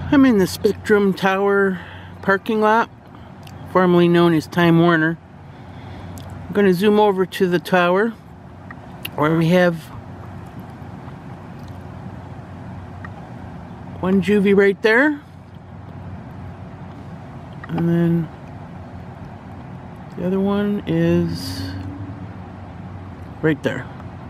I'm in the Spectrum Tower parking lot, formerly known as Time Warner. I'm going to zoom over to the tower where we have one juvie right there, and then the other one is right there.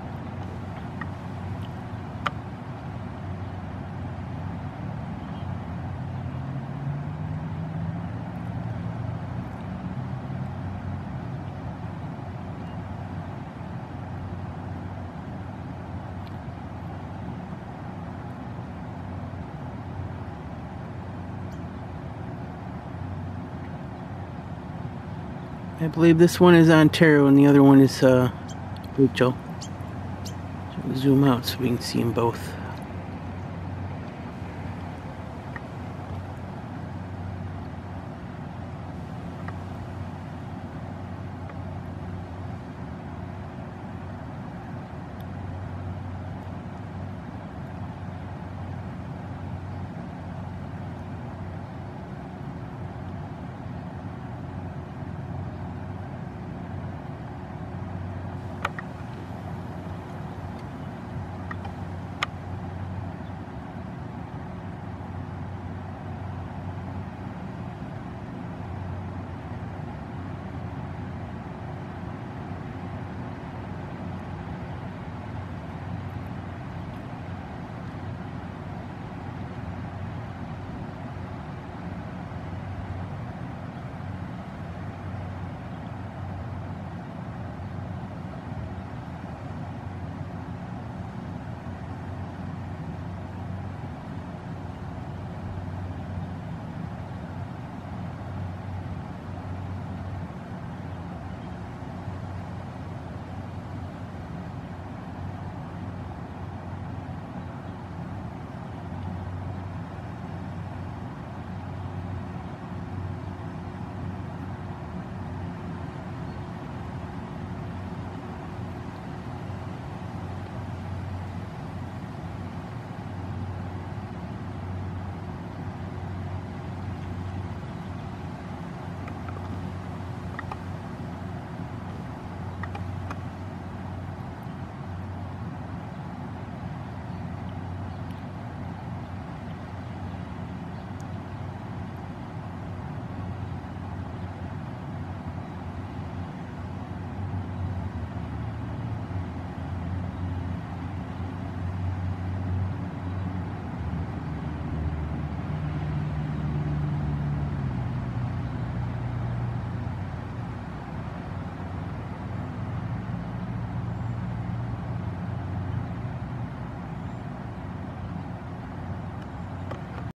I believe this one is Ontario and the other one is Rachel. So zoom out so we can see them both.